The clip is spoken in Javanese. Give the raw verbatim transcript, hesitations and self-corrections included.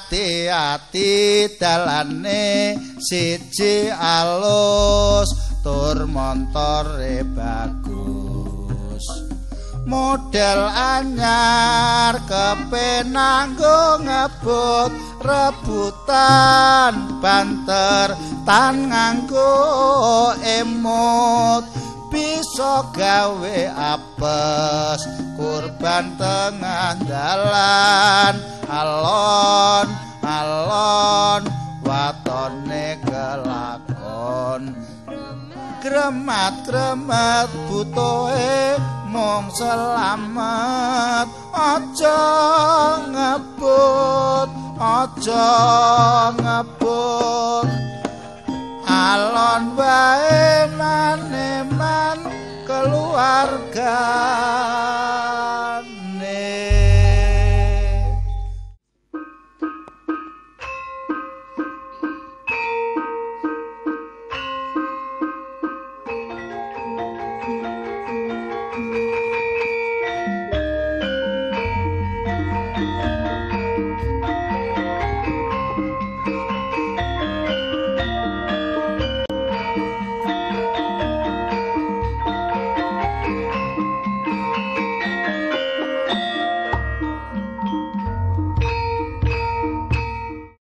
ati-ati dalane siji alus tur montore bagus model anyar kepenanggo ngebut rebutan banter tan nganggo emot bisa gawe apes kurban tengah dalan alon alon watone kelakon gremat gremat butuhe mung selamat aja ngebut aja ngebut alon wae maneman keluarga